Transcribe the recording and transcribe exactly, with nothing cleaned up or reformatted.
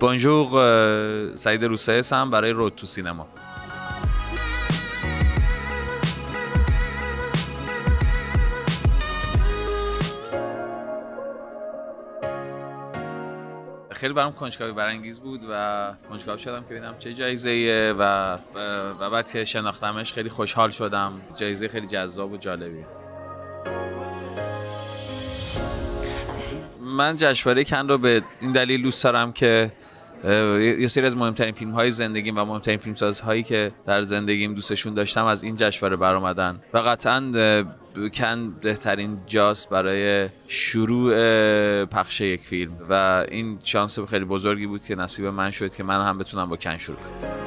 بونژور، سعید روسایی هستم برای رود تو سینما. خیلی برام کنجکاوی برانگیز بود و کنجکاو شدم که ببینم چه جایزه‌ایه و و بعد که شناختمش خیلی خوشحال شدم. جایزه خیلی جذاب و جالبیه. من جشنواره کن رو به این دلیل دوست دارم که یه سری از مهمترین فیلم‌های زندگیم و مهمترین فیلمسازهایی که در زندگیم دوستشون داشتم از این جشنواره برآمدن و قطعاً کن بهترین جاست برای شروع پخش یک فیلم و این شانس خیلی بزرگی بود که نصیب من شد که من هم بتونم با کن شروع کنم.